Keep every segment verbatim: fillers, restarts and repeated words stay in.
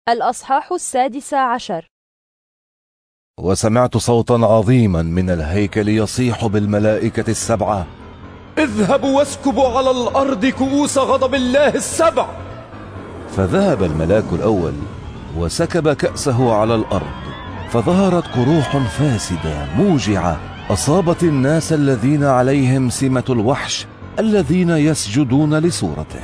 الأصحاح السادس عشر. وسمعت صوتا عظيما من الهيكل يصيح بالملائكة السبعة: اذهبوا واسكبوا على الأرض كؤوس غضب الله السبع. فذهب الملاك الأول وسكب كأسه على الأرض، فظهرت قروح فاسدة موجعة أصابت الناس الذين عليهم سمة الوحش الذين يسجدون لصورته.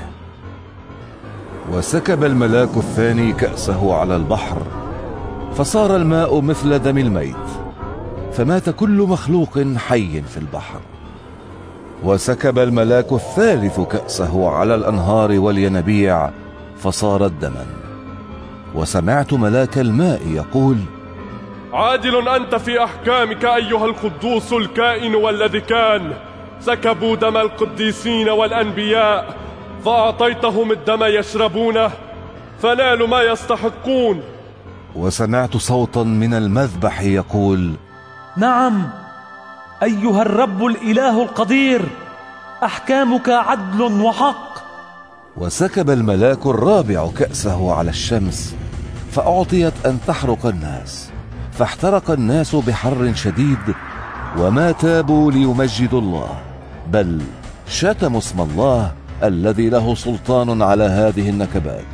وسكب الملاك الثاني كأسه على البحر، فصار الماء مثل دم الميت، فمات كل مخلوق حي في البحر. وسكب الملاك الثالث كأسه على الأنهار والينابيع، فصارت دما. وسمعت ملاك الماء يقول: عادل أنت في أحكامك أيها القدوس الكائن والذي كان. سكبوا دم القديسين والأنبياء، فأعطيتهم الدم يشربونه، فنالوا ما يستحقون. وسمعت صوتا من المذبح يقول: نعم أيها الرب الإله القدير، أحكامك عدل وحق. وسكب الملاك الرابع كأسه على الشمس، فأعطيت أن تحرق الناس، فاحترق الناس بحر شديد، وما تابوا ليمجدوا الله، بل شتموا اسم الله الذي له سلطان على هذه النكبات.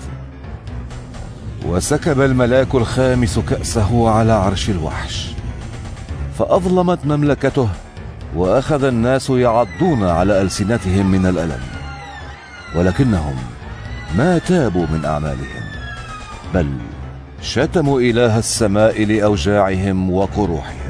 وسكب الملاك الخامس كأسه على عرش الوحش، فأظلمت مملكته، وأخذ الناس يعضون على ألسنتهم من الألم، ولكنهم ما تابوا من أعمالهم، بل شتموا إله السماء لأوجاعهم وقروحهم.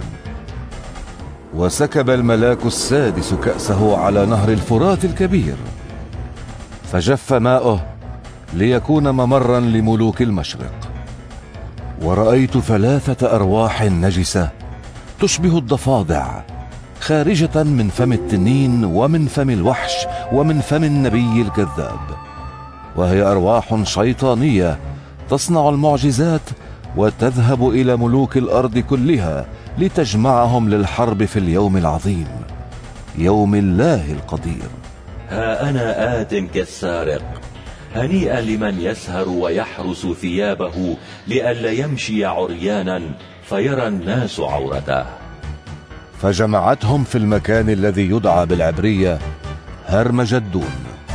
وسكب الملاك السادس كأسه على نهر الفرات الكبير، فجف ماؤه ليكون ممرا لملوك المشرق. ورأيت ثلاثة أرواح نجسة تشبه الضفادع خارجة من فم التنين ومن فم الوحش ومن فم النبي الكذاب، وهي أرواح شيطانية تصنع المعجزات وتذهب إلى ملوك الأرض كلها لتجمعهم للحرب في اليوم العظيم، يوم الله القدير. ها أنا آت كالسارق، هنيئا لمن يسهر ويحرس ثيابه لئلا يمشي عريانا فيرى الناس عورته. فجمعتهم في المكان الذي يدعى بالعبرية هرمجدون.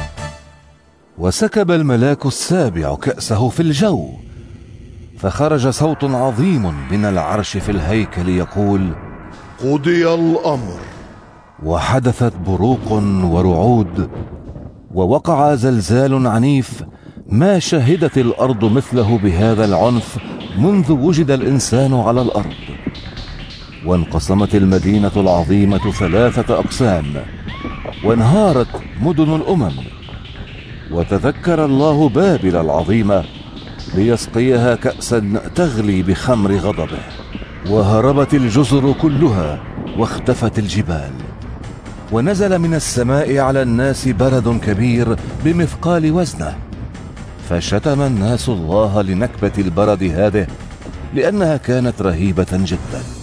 وسكب الملاك السابع كأسه في الجو، فخرج صوت عظيم من العرش في الهيكل يقول: قضي الأمر. وحدثت بروق ورعود، ووقع زلزال عنيف ما شهدت الأرض مثله بهذا العنف منذ وجد الإنسان على الأرض. وانقسمت المدينة العظيمة ثلاثة أقسام، وانهارت مدن الأمم. وتذكر الله بابل العظيمة ليسقيها كأسا تغلي بخمر غضبه، وهربت الجزر كلها واختفت الجبال. ونزل من السماء على الناس برد كبير بمثقال وزنه، فشتم الناس الله لنكبة البرد هذه لأنها كانت رهيبة جدا.